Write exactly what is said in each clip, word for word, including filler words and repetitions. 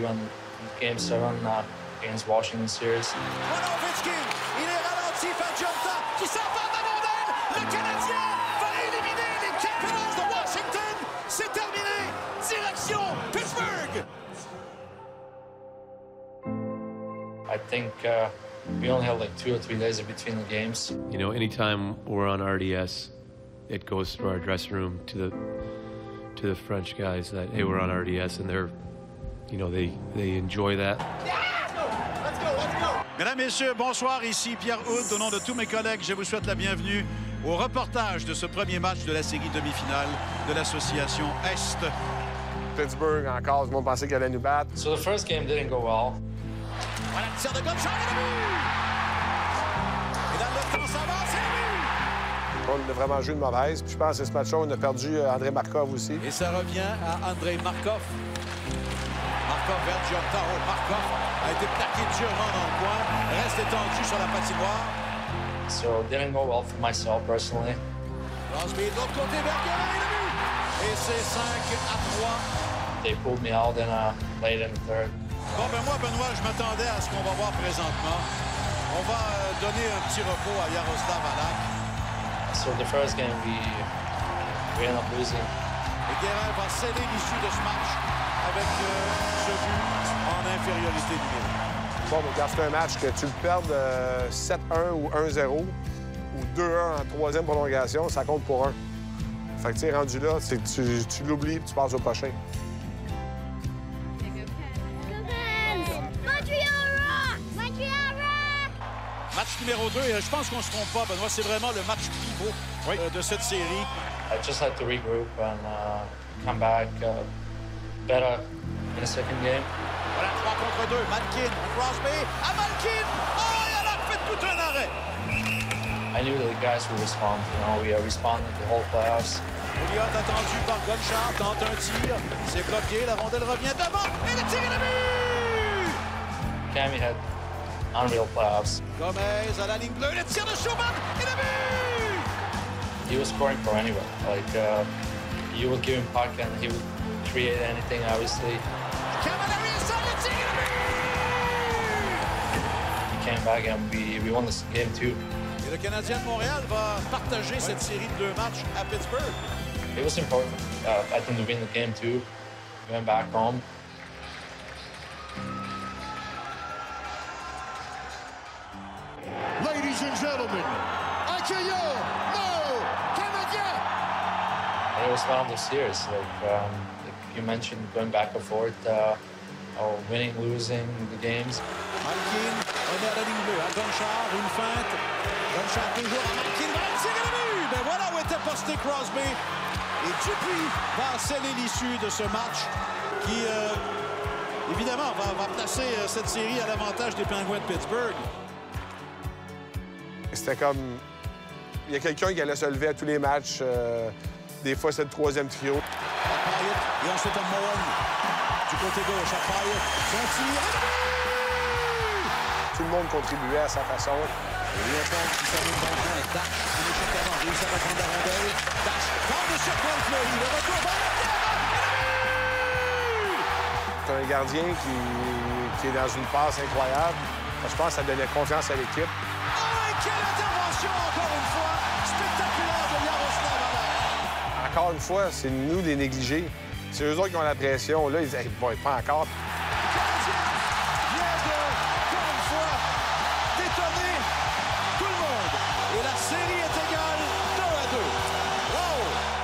when Game seven uh, against Washington series. Il est ralenti par Jonta qui s'empare de la rondelle. Le Canadien va éliminer les Capitals de Washington. C'est terminé. Direction Pittsburgh. I think uh, we only have like two or three days between the games. You know, anytime we're on R D S, it goes through our dressing room to the to the French guys that, hey, we're on R D S, and they're, you know, they they enjoy that. Mesdames, Messieurs, bonsoir, ici Pierre Houde. Au nom de tous mes collègues, je vous souhaite la bienvenue au reportage de ce premier match de la série demi-finale de l'Association Est. Pittsburgh, encore, tout le monde pensait qu'elle allait nous battre. So the first game didn't go well. Voilà le tir de Gonchar et le but! Et dans le temps s'avance et le but! On a vraiment joué de mauvaise. Puis je pense que ce match-là, on a perdu Andrei Markov aussi. Et ça revient à Andrei Markov. Markov vers Giordano. Markov a été plaqué durement dans le coin. Reste étendu sur la patinoire. So it didn't go well for myself personally. Crosby de l'autre côté vers Guérin et le but! Et c'est cinq à trois. They pulled me out in uh, late in the third. Bon, ben moi, Benoît, je m'attendais à ce qu'on va voir présentement. On va euh, donner un petit repos à Yaroslav Halak. So the first game, we, we ended up losing. Et Guérin va sceller l'issue de ce match avec euh, ce but en infériorité numérique. Bon, mais quand c'est un match que tu le perdes euh, sept un ou un zéro ou deux un en troisième prolongation, ça compte pour un. Fait que tu es rendu là, c'est que tu, tu l'oublies et tu passes au prochain. Match numéro deux, et je pense qu'on ne se trompe pas, Benoît, c'est vraiment le match pivot oui. euh, de cette série. I just had to regroup and uh, come back uh, better in the second game. Voilà, trois contre deux, Malkin, Crosby, à Malkin! Oh, il a fait tout un arrêt! I knew that the guys would respond. You know, we are responding the whole playoffs. Elliott attendu par Gonchar, tente un tir, c'est bloqué, la rondelle revient devant, et le tir et le but! Cammy had unreal playoffs. Gomez à la ligne bleue, le tir de Schumann et le but! He was scoring for anyone. Like, uh, you would give him puck and he would create anything, obviously. Camilleri sur le tir et le but! He came back and we, we won this game too. Et le Canadien de Montréal va partager cette série de deux matchs à Pittsburgh. It was important, uh, I think, to win the game too. We went back home. Ladies and gentlemen, accueillons nos Canadiens! And it was one of those years, like, um, like you mentioned, going back and forth, uh, or winning, losing the games. Malkin remet à la ligne bleue, à Gonchar, une feinte. Gonchar toujours à Malkin, va le tirer le but! Ben voilà où était posté Crosby. Et Dupuis va sceller l'issue de ce match qui, euh, évidemment, va, va placer euh, cette série à l'avantage des Penguins de Pittsburgh. C'était comme... Il y a quelqu'un qui allait se lever à tous les matchs. Euh, des fois, c'est le troisième trio. À Payet, et ensuite à Mohan. Du côté gauche, à Payet. Son tir. Tout le monde contribuait à sa façon. Léopold qui s'amène dans le coin. Dash, en échec avant, réussit à reprendre la rondelle. Dash, tente de surprendre Fleury. Le retour vers le terrain. C'est un gardien qui, qui est dans une passe incroyable. Je pense que ça donnait confiance à l'équipe. Oh, et quelle intervention, encore une fois, spectaculaire de Yaroslav Halak. Encore une fois, c'est nous les négligés. C'est eux autres qui ont la pression. Là, ils disent hey, « bon, pas encore ». Le Canadien vient de, encore une fois, détonner tout le monde. Et la série est égale deux à deux. Wow!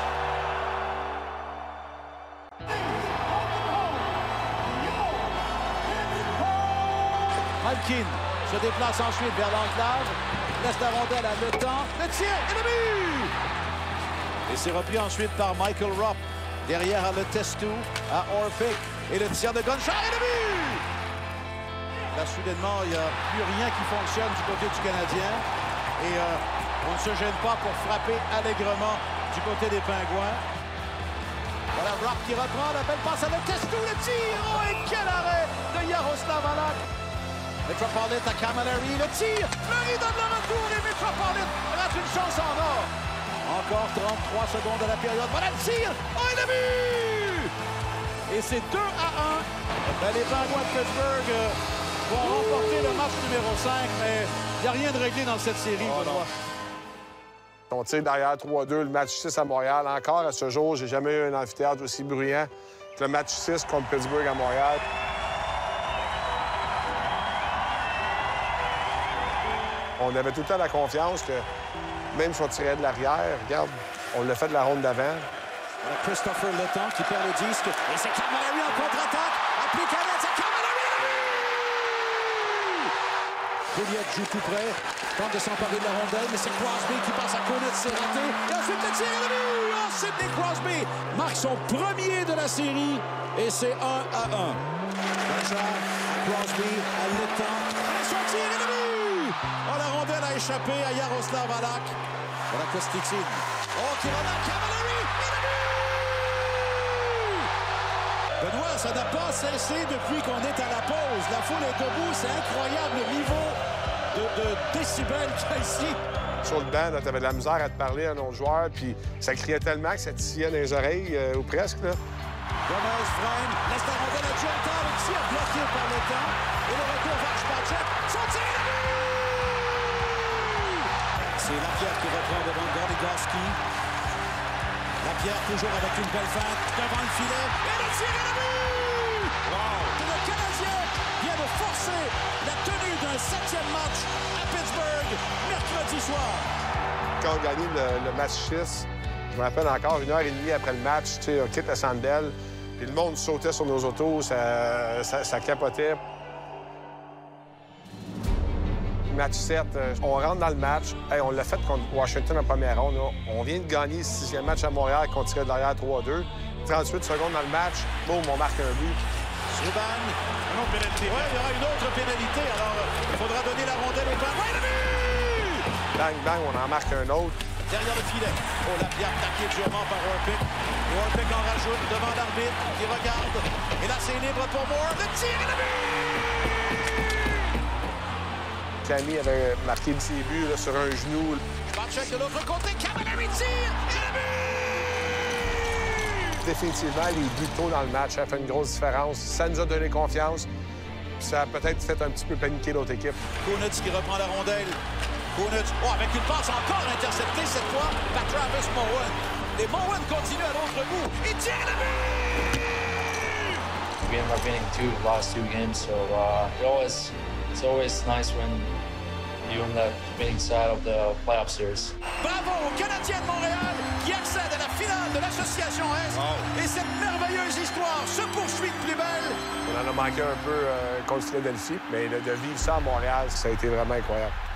Malkin se déplace ensuite vers l'enclave, laisse la rondelle à le temps, le tir et le but! Et c'est repris ensuite par Michael Rupp. Derrière à le Testu, à Orpik, et le tir de Gonchar et le but! Là, soudainement, il n'y a plus rien qui fonctionne du côté du Canadien. Et euh, on ne se gêne pas pour frapper allègrement du côté des Pingouins. Voilà Rupp qui reprend, la belle passe à le Testu, le tir! Oh, et quel arrêt de Yaroslav Halak! Metropolitan à Camilleri, le tir! Fleury donne le retour et Metropolitan rate une chance en or! Encore trente-trois secondes à la période. Voilà le tir! Oh, et le but! Et c'est deux à un Ben, les Penguins de Pittsburgh euh, vont remporter le match numéro cinq, mais il n'y a rien de réglé dans cette série, Oh, Benoît. On tire derrière trois deux, le match six à Montréal. Encore à ce jour, j'ai jamais eu un amphithéâtre aussi bruyant que le match six contre Pittsburgh à Montréal. On avait tout le temps la confiance que même si on tirait de l'arrière, regarde, on l'a fait de la ronde d'avant. Voilà Christopher Letang qui perd le disque. Et c'est Camilleri en contre-attaque. Applique à l'aide, c'est Camilleri! Pouliot joue tout près. Tente de s'emparer de la rondelle, mais c'est Crosby qui passe à Kunitz, c'est raté. Et ensuite le tir et le but! Oh, Sidney Crosby marque son premier de la série. Et c'est un à un. Benjamin à Crosby, à Letang. Et son tir et le but! Oh, la rondelle a échappé à Jaroslav Halak. Voilà Kosticin. Oh, qui va dans Camilleri! Benoît, ça n'a pas cessé depuis qu'on est à la pause. La foule est debout. C'est incroyable le niveau de, de décibels qu'il y a ici. Sur le banc, tu avais de la misère à te parler à un autre joueur, puis ça criait tellement que ça titillait dans les oreilles, euh, ou presque. Là. Gomez freine, laisse la rondelle à Jonathan, ici, bloqué par le temps. Et le retour vers Spacek. Son tir et le but! C'est Lapierre qui reprend devant Goligoski. Lapierre toujours avec une belle feinte devant le filet. Et le tir et le but! Wow! Le Canadien vient de forcer la tenue d'un septième match à Pittsburgh mercredi soir. Quand on gagnait le, le match six, je me rappelle encore, une heure et demie après le match, tu sais, on quitte le Centre Bell, puis le monde sautait sur nos autos, ça, ça, ça capotait. Match sept, on rentre dans le match. Hey, on l'a fait contre Washington en première ronde. Là. On vient de gagner le sixième match à Montréal qu'on tirait de l'arrière trois deux. trente-huit secondes dans le match, boum, on marque un but. Subban. Une autre pénalité. Oui, il y aura une autre pénalité. Alors, il faudra donner la rondelle au Penguins. Oui, le but! Bang, bang, on en marque un autre. Derrière le filet. Oh, Lapierre taqué durement par Orpik. Et Orpik en rajoute devant l'arbitre qui regarde. Et là, c'est libre pour Moore. Le tir et le but! Camille avait marqué ses buts là, sur un genou. Spacek de l'autre côté. Camilleri tire et le but! Définitivement, les buts tôt dans le match, ça a fait une grosse différence. Ça nous a donné confiance. Ça a peut-être fait un petit peu paniquer l'autre équipe. Kunitz qui reprend la rondelle. Kunitz, oh, avec une passe encore interceptée cette fois par Travis Moen. Et Moen continue à l'autre bout. Il tire le but! We ended up winning two last two games, so uh, it always it's always nice when you're on the winning side of the playoff series. Bravo aux Canadiens de Montréal qui accèdent à la finale de l'Association Est. Wow. Et cette merveilleuse histoire se poursuit de plus belle. On en a manqué un peu euh, contre Philadelphie, mais de, de vivre ça à Montréal, ça a été vraiment incroyable.